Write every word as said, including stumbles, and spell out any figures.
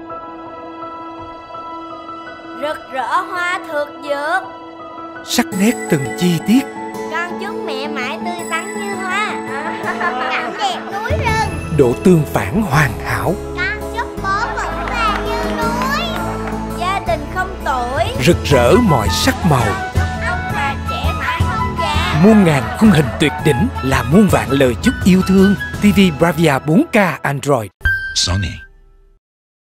Rực rỡ hoa thực dược. Sắc nét từng chi tiết. Con chúc mẹ mãi tươi tắn như hoa. Cảnh đẹp núi rừng. Độ tương phản hoàn hảo. Con chúc bố vững vàng như núi. Gia đình không tuổi. Rực rỡ mọi sắc màu. Ông bà trẻ mãi không già. Muôn ngàn khung hình tuyệt đỉnh là muôn vạn lời chúc yêu thương. ti vi Bravia bốn K Android. Sony.